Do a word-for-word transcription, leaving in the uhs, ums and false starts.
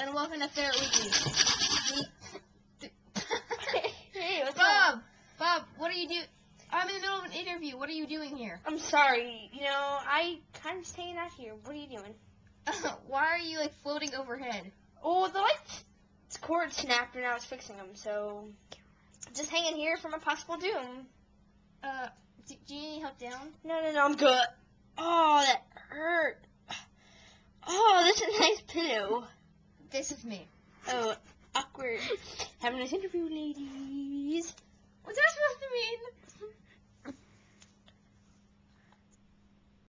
and welcome to Ferret Weekly. Hey, what's Bob! up? Bob, what are you doing? I'm in the middle of an interview. What are you doing here? I'm sorry. You know, I kind of staying out here. What are you doing? Why are you, like, floating overhead? Oh, the lights cord snapped and I was fixing them, so just hanging here for my possible doom. Uh, do, do you need help down? No, no, no, I'm good. Oh, that hurt. Oh, this is a nice pillow. This is me. Oh, awkward. Have a nice interview, ladies. What's that supposed to mean?